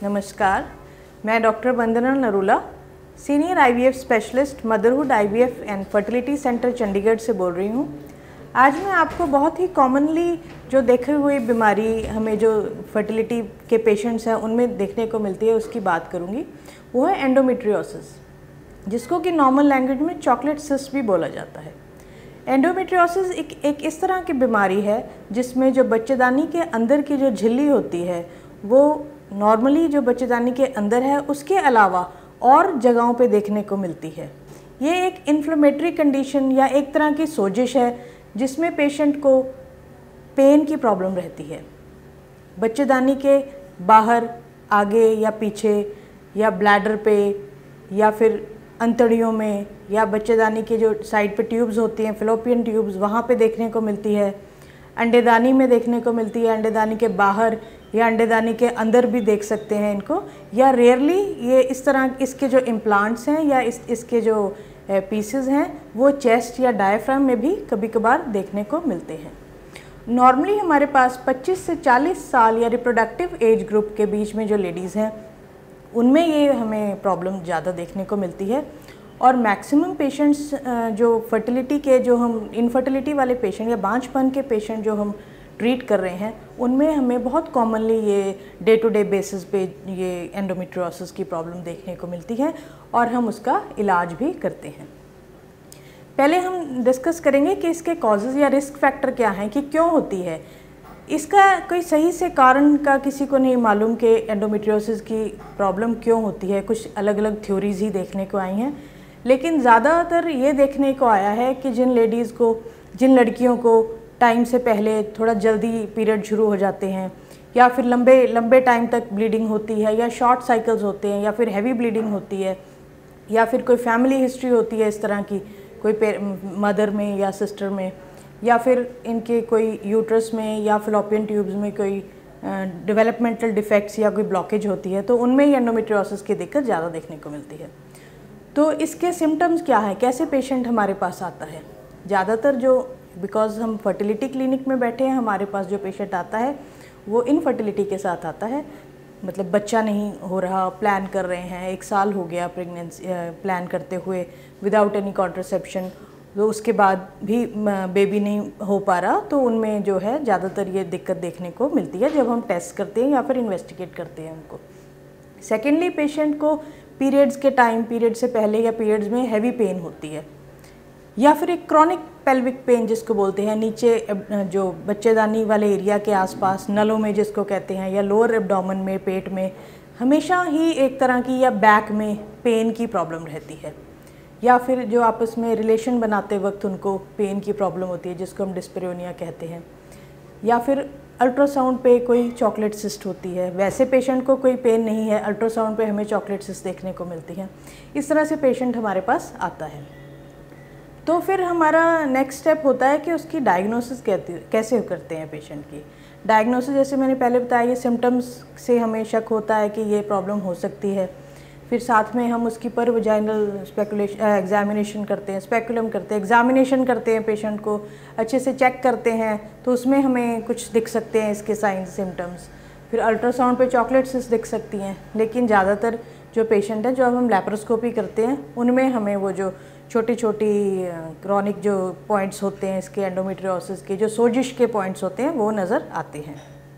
नमस्कार, मैं doctor Vandana Narula, senior IVF specialist Motherhood IVF and fertility centre Chandigarh से बोल रही हूँ। आज मैं आपको बहुत ही कॉमनली जो देखे हुए बीमारी हमें जो फर्टिलिटी के पेशेंट्स हैं उनमें देखने को मिलती है उसकी बात करूँगी। वो है एंडोमेट्रियोसिस, जिसको कि नॉर्मल लैंग्वेज में चॉकलेट सिस्ट भी बोला जाता है। एंडोमेट्रियोसिस एक इस तरह की बीमारी है जिसमें जो बच्चेदानी के अंदर की जो झिल्ली होती है वो नॉर्मली जो बच्चेदानी के अंदर है उसके अलावा और जगहों पे देखने को मिलती है। ये एक इन्फ्लेमेटरी कंडीशन या एक तरह की सोजिश है जिसमें पेशेंट को पेन की प्रॉब्लम रहती है। बच्चेदानी के बाहर, आगे या पीछे या ब्लैडर पे या फिर अंतड़ियों में या बच्चेदानी के जो साइड पे ट्यूब्स होती हैं, फिलोपियन ट्यूब्स, वहाँ पे देखने को मिलती है। अंडेदानी में देखने को मिलती है, अंडेदानी के बाहर या अंडेदानी के अंदर भी देख सकते हैं इनको, या रेयरली ये इस तरह इसके जो इम्प्लांट्स हैं या इसके जो पीसेस हैं वो चेस्ट या डायफ्राम में भी कभी कभार देखने को मिलते हैं। नॉर्मली हमारे पास 25 से 40 साल या रिप्रोडक्टिव एज ग्रुप के बीच में जो लेडीज़ हैं उनमें ये हमें प्रॉब्लम ज़्यादा देखने को मिलती है। और मैक्सिमम पेशेंट्स जो फर्टिलिटी के जो हम इनफर्टिलिटी वाले पेशेंट या बांझपन के पेशेंट जो हम ट्रीट कर रहे हैं उनमें हमें बहुत कॉमनली ये डे टू डे बेसिस पे ये एंडोमेट्रियोसिस की प्रॉब्लम देखने को मिलती है और हम उसका इलाज भी करते हैं। पहले हम डिस्कस करेंगे कि इसके कॉजेज़ या रिस्क फैक्टर क्या हैं, कि क्यों होती है। इसका कोई सही से कारण का किसी को नहीं मालूम कि एंडोमेट्रियोसिस की प्रॉब्लम क्यों होती है। कुछ अलग अलग थ्योरीज ही देखने को आई हैं, लेकिन ज़्यादातर ये देखने को आया है कि जिन लड़कियों को टाइम से पहले थोड़ा जल्दी पीरियड शुरू हो जाते हैं या फिर लंबे टाइम तक ब्लीडिंग होती है या शॉर्ट साइकिल्स होते हैं या फिर हैवी ब्लीडिंग होती है या फिर कोई फैमिली हिस्ट्री होती है इस तरह की, कोई मदर में या सिस्टर में, या फिर इनके कोई यूट्रस में या फिलोपियन ट्यूब्स में कोई डेवलपमेंटल डिफेक्ट्स या कोई ब्लॉकेज होती है, तो उनमें ही एंडोमेट्रियोसिस की दिक्कत ज़्यादा देखने को मिलती है। तो इसके सिम्टम्स क्या है, कैसे पेशेंट हमारे पास आता है। ज़्यादातर जो बिकॉज हम फर्टिलिटी क्लिनिक में बैठे हैं, हमारे पास जो पेशेंट आता है वो इनफर्टिलिटी के साथ आता है, मतलब बच्चा नहीं हो रहा, प्लान कर रहे हैं, 1 साल हो गया प्रेगनेंसी प्लान करते हुए विदाउट एनी कॉन्ट्रासेप्शन, तो उसके बाद भी बेबी नहीं हो पा रहा, तो उनमें जो है ज़्यादातर ये दिक्कत देखने को मिलती है जब हम टेस्ट करते हैं या फिर इन्वेस्टिगेट करते हैं उनको। सेकेंडली, पेशेंट को पीरियड्स के टाइम, पीरियड से पहले या पीरियड्स में हैवी पेन होती है या फिर एक क्रॉनिक पेल्विक पेन जिसको बोलते हैं, नीचे जो बच्चेदानी वाले एरिया के आसपास नलों में जिसको कहते हैं, या लोअर एब्डोमेन में, पेट में हमेशा ही एक तरह की, या बैक में पेन की प्रॉब्लम रहती है, या फिर जो आपस में रिलेशन बनाते वक्त उनको पेन की प्रॉब्लम होती है जिसको हम डिस्पेरियोनिया कहते हैं, या फिर अल्ट्रासाउंड पे कोई चॉकलेट सिस्ट होती है। वैसे पेशेंट को कोई पेन नहीं है, अल्ट्रासाउंड पे हमें चॉकलेट सिस्ट देखने को मिलती है। इस तरह से पेशेंट हमारे पास आता है। तो फिर हमारा नेक्स्ट स्टेप होता है कि उसकी डायग्नोसिस कैसे करते हैं पेशेंट की। डायग्नोसिस जैसे मैंने पहले बताया, ये सिम्टम्स से हमें शक होता है कि ये प्रॉब्लम हो सकती है। फिर साथ में हम उसकी पर वजाइनल एग्जामिनेशन करते हैं, स्पेकुलम करते हैं, एग्जामिनेशन करते हैं, पेशेंट को अच्छे से चेक करते हैं, तो उसमें हमें कुछ दिख सकते हैं इसके साइंस सिम्टम्स। फिर अल्ट्रासाउंड पे चॉकलेट सिस्ट दिख सकती हैं, लेकिन ज़्यादातर जो पेशेंट हैं जो हम लैप्रोस्कोपी करते हैं उनमें हमें वो जो छोटी छोटी क्रॉनिक जो पॉइंट्स होते हैं इसके एंडोमेट्रियोसिस के, जो सोजिश के पॉइंट्स होते हैं, वो नज़र आते हैं।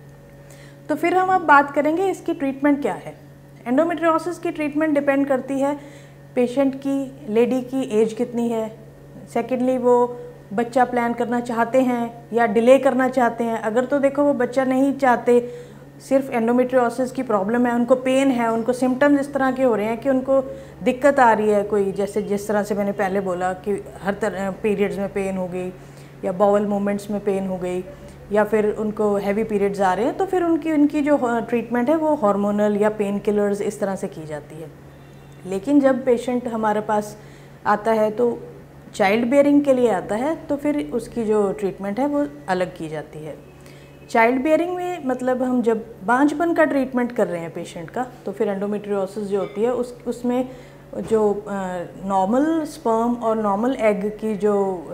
तो फिर हम अब बात करेंगे इसकी ट्रीटमेंट क्या है। एंडोमेट्रियोसिस की ट्रीटमेंट डिपेंड करती है पेशेंट की, लेडी की एज कितनी है। सेकेंडली, वो बच्चा प्लान करना चाहते हैं या डिले करना चाहते हैं। अगर तो देखो वो बच्चा नहीं चाहते, सिर्फ एंडोमेट्रियोसिस की प्रॉब्लम है, उनको पेन है, उनको सिम्टम्स इस तरह के हो रहे हैं कि उनको दिक्कत आ रही है कोई, जैसे जिस तरह से मैंने पहले बोला कि हर तरह पीरियड्स में पेन हो गई या बाउल मूवमेंट्स में पेन हो गई या फिर उनको हैवी पीरियड्स आ रहे हैं, तो फिर उनकी जो ट्रीटमेंट है वो हार्मोनल या पेन किलर्स इस तरह से की जाती है। लेकिन जब पेशेंट हमारे पास आता है तो चाइल्ड बेयरिंग के लिए आता है, तो फिर उसकी जो ट्रीटमेंट है वो अलग की जाती है। चाइल्ड बेयरिंग में मतलब हम जब बांझपन का ट्रीटमेंट कर रहे हैं पेशेंट का, तो फिर एंडोमेट्रियोसिस जो होती है उसमें जो नॉर्मल स्पर्म और नॉर्मल एग की जो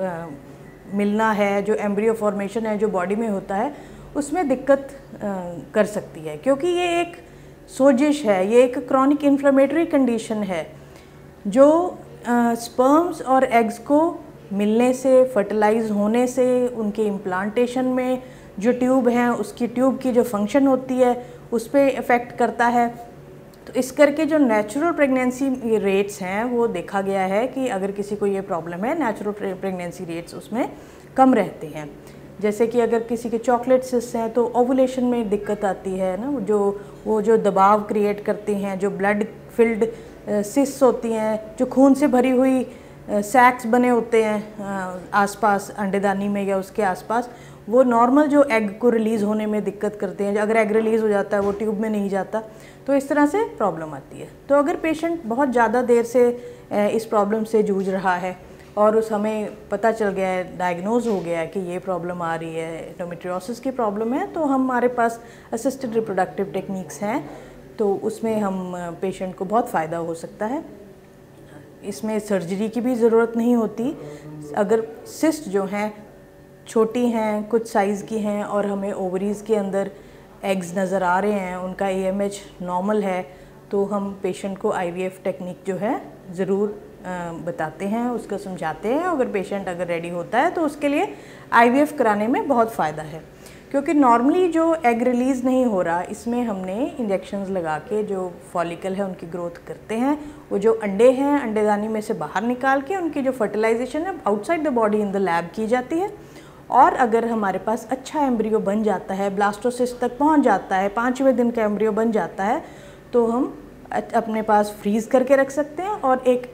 मिलना है, जो एम्ब्रियो फॉर्मेशन है जो बॉडी में होता है, उसमें दिक्कत कर सकती है, क्योंकि ये एक सोजिश है, ये एक क्रॉनिक इन्फ्लेमेटरी कंडीशन है जो स्पर्म्स और एग्स को मिलने से, फर्टिलाइज होने से, उनके इम्प्लांटेशन में जो ट्यूब हैं उसकी ट्यूब की जो फंक्शन होती है उस पर इफ़ेक्ट करता है। तो इस करके जो नेचुरल प्रेगनेंसी रेट्स हैं वो देखा गया है कि अगर किसी को ये प्रॉब्लम है, नेचुरल प्रेगनेंसी रेट्स उसमें कम रहते हैं। जैसे कि अगर किसी के चॉकलेट सिस्ट हैं तो ओवुलेशन में दिक्कत आती है ना, वो जो दबाव क्रिएट करती हैं, जो ब्लड फिल्ड सिस्ट होती हैं, जो खून से भरी हुई सैक्स बने होते हैं आसपास अंडेदानी में या उसके आसपास, वो नॉर्मल जो एग को रिलीज़ होने में दिक्कत करते हैं। अगर एग रिलीज़ हो जाता है वो ट्यूब में नहीं जाता, तो इस तरह से प्रॉब्लम आती है। तो अगर पेशेंट बहुत ज़्यादा देर से इस प्रॉब्लम से जूझ रहा है और हमें पता चल गया है, डायग्नोज हो गया है कि ये प्रॉब्लम आ रही है, एंडोमेट्रियोसिस की प्रॉब्लम है, तो हमारे पास असिस्टेड रिप्रोडक्टिव टेक्निक्स हैं, तो उसमें हम पेशेंट को बहुत फ़ायदा हो सकता है। इसमें सर्जरी की भी ज़रूरत नहीं होती। अगर सिस्ट जो हैं छोटी हैं, कुछ साइज़ की हैं और हमें ओवरीज़ के अंदर एग्स नज़र आ रहे हैं, उनका AMH नॉर्मल है, तो हम पेशेंट को IVF टेक्निक जो है ज़रूर बताते हैं, उसको समझाते हैं। अगर पेशेंट रेडी होता है तो उसके लिए IVF कराने में बहुत फ़ायदा है, क्योंकि नॉर्मली जो एग रिलीज़ नहीं हो रहा, इसमें हमने इंजेक्शंस लगा के जो फॉलिकल है उनकी ग्रोथ करते हैं। वो जो अंडे हैं अंडेदानी में से बाहर निकाल के उनकी जो फर्टिलाइजेशन है outside the body in the lab की जाती है। और अगर हमारे पास अच्छा एम्ब्रियो बन जाता है, ब्लास्टोसिस्ट तक पहुंच जाता है, 5वें दिन का एम्ब्रियो बन जाता है, तो हम अपने पास फ्रीज़ करके रख सकते हैं और एक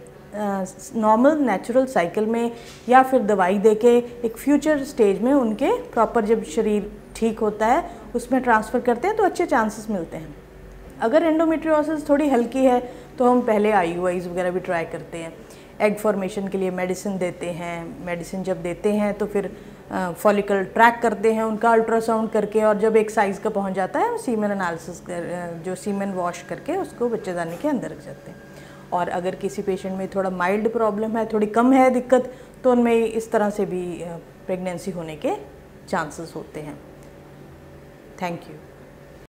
नॉर्मल नेचुरल साइकिल में या फिर दवाई देके एक फ्यूचर स्टेज में उनके प्रॉपर जब शरीर ठीक होता है उसमें ट्रांसफ़र करते हैं तो अच्छे चांसेस मिलते हैं। अगर एंडोमेट्रियोसिस थोड़ी हल्की है तो हम पहले IUIs वगैरह भी ट्राई करते हैं। एग फॉर्मेशन के लिए मेडिसिन देते हैं। मेडिसिन जब देते हैं तो फिर फॉलिकल ट्रैक करते हैं उनका अल्ट्रासाउंड करके, और जब एक साइज़ का पहुंच जाता है सीमेन एनालिसिस जो सीमेन वॉश करके उसको बच्चेदानी के अंदर रख जाते हैं। और अगर किसी पेशेंट में थोड़ा माइल्ड प्रॉब्लम है, थोड़ी कम है दिक्कत, तो उनमें इस तरह से भी प्रेगनेंसी होने के चांसेस होते हैं। Thank you.